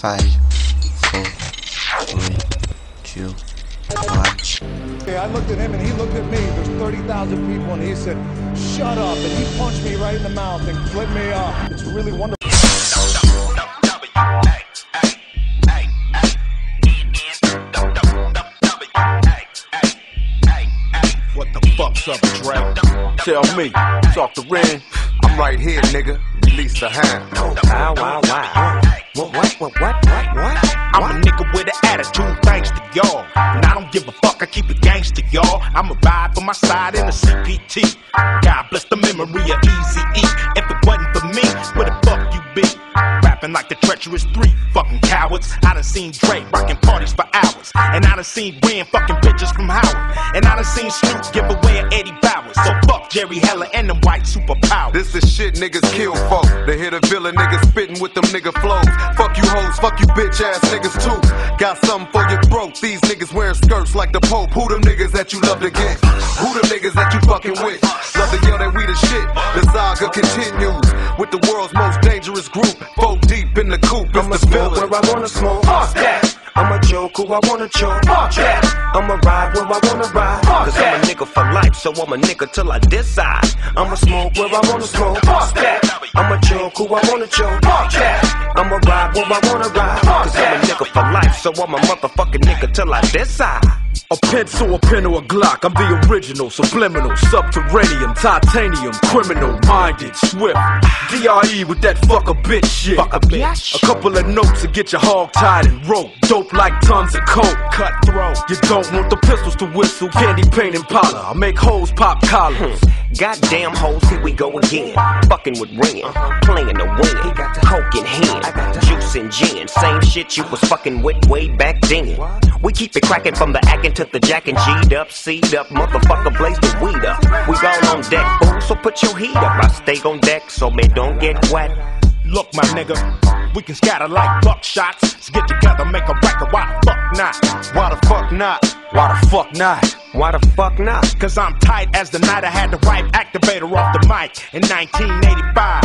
5, 4, 3, 2, 1. I looked at him and he looked at me. There's 30,000 people and he said, "Shut up," and he punched me right in the mouth and flipped me off. It's really wonderful. What the fuck's up, Dre? Tell me, talk to Ren. I'm right here, nigga. Release the hand. Wow, wow, wow. What? I'm a nigga with an attitude, thanks to y'all. And I don't give a fuck, I keep it gangster, y'all. I'ma ride for my side in a CPT. God bless the memory of Eazy-E. If it wasn't for me, where the fuck you be? Rapping like the treacherous 3 fucking cowards. I done seen Dre rocking parties for hours. And I done seen Ren fucking bitches from Howard. And I done seen Snoop give away an Eddie Bowers. So fuck Jerry Heller and them white superpowers. This is shit niggas kill folk. They hit a villain niggas spitting with them nigga flows. Fuck you hoes, fuck you bitch ass niggas too. Got something for your throat. These niggas wearing skirts like the Pope. Who them niggas that you love to get? Who them niggas that you fucking with? Love to yell that we the shit. The saga continues with the world's most dangerous group. 4 deep in the coop. I'ma It's the smoke villain. where I wanna smoke. Fuck that. I'ma choke who I wanna choke. Fuck that. I'ma ride where I wanna ride. Cause I'm a nigga for life, so I'm a nigga till I decide. I'ma smoke where I wanna smoke. Fuck that. I'ma choke who I wanna choke. Fuck that. I'ma ride where I wanna ride. Cause I'm a nigga for life, so I'm a motherfucking nigga till I decide. A pencil, a pen, or a Glock. I'm the original, subliminal, subterranean, titanium, criminal, minded, swift. DRE with that fuck a bitch shit. Fuck a bitch. A couple of notes to get your hog tied and rope. Dope like tons of coke. Cutthroat. You don't want the pistols to whistle. Candy paint and powder. I make hoes pop collars. Goddamn hoes, here we go again. Fucking with Ren, playing the win. He got the coke in hand, juice and gin. Same shit you was fucking with way back then. We keep it cracking from the acting to the jacking. G'd up, C'd up, motherfucker blaze the weed up. We all on deck, fool, so put your heat up. I stay on deck so me don't get wet. Look, my nigga, we can scatter like buckshots. Let's get together, make a record. Why the fuck not? Why the fuck not? Why the fuck not? Why the fuck not? Cause I'm tight as the night I had the right activator off the mic in 1985.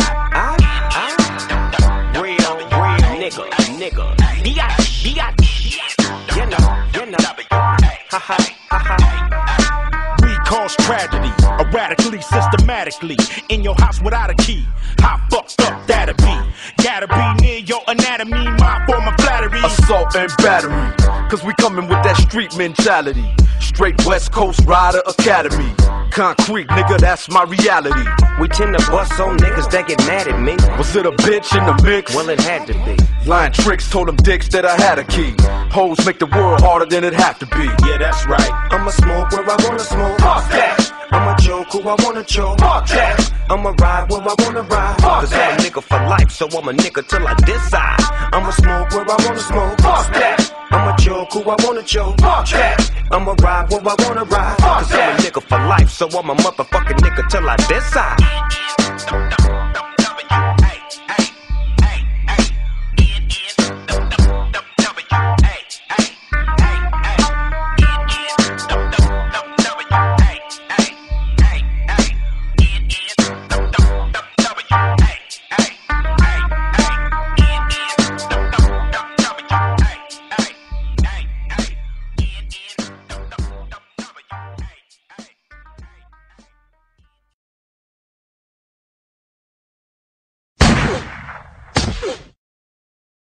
Real nigga. You know. Ha ha. We cause tragedy, erratically, systematically. In your house without a key. How fucked up that'd be? Gotta be near your anatomy, my form of flattery. Assault and battery, cause we coming with that street mentality. Straight West Coast Rider Academy. Concrete, nigga, that's my reality. We tend to bust on niggas that get mad at me. Was it a bitch in the mix? Well, it had to be. Lying tricks told them dicks that I had a key. Hoes make the world harder than it have to be. Yeah, that's right. I'ma smoke where I wanna smoke. Fuck that. I'ma choke who I wanna choke. Fuck that. I'ma ride where I wanna ride. Cause I'm a nigga for life, so I'm a nigga till I decide. I'ma smoke where I wanna smoke. Fuck that. I'ma choke who I wanna choke. Fuck that. I'ma ride where I wanna ride. Cause I'm a nigga for life, so I'm a motherfucking nigga till I decide.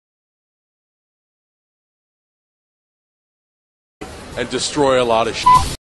and destroy a lot of shit.